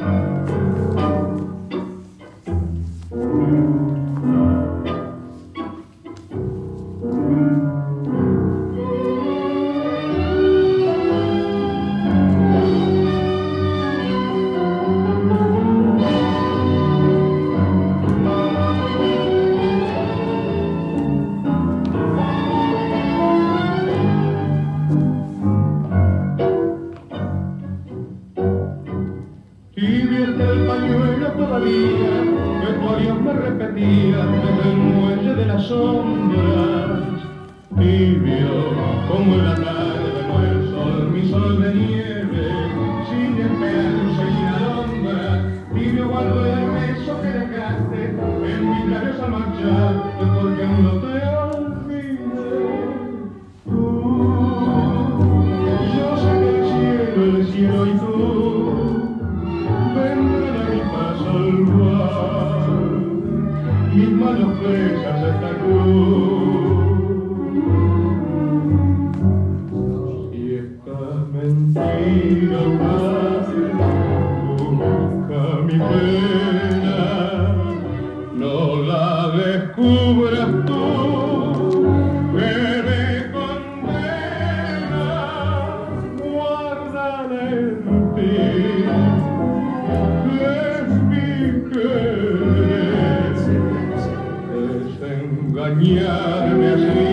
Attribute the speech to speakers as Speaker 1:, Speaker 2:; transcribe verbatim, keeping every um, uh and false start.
Speaker 1: Tibio está el pañuelo todavía, que tu adiós me repetía desde el muelle de las sombras. Tibio, como en la tarde muere el sol, mi sol de nieve, sin esperanza y sin alondra. Tibio guardo el beso que dejaste en mis labios al marcharte, porque aún no te olvidé. Tú, yo sé que el cielo, el cielo y tú vendrán a mí para salvar mis manos presas a esta cruz. Y esta mentira busca mi pena, no la descubras tú, que me condena, guárdala en ti. Desengañarme así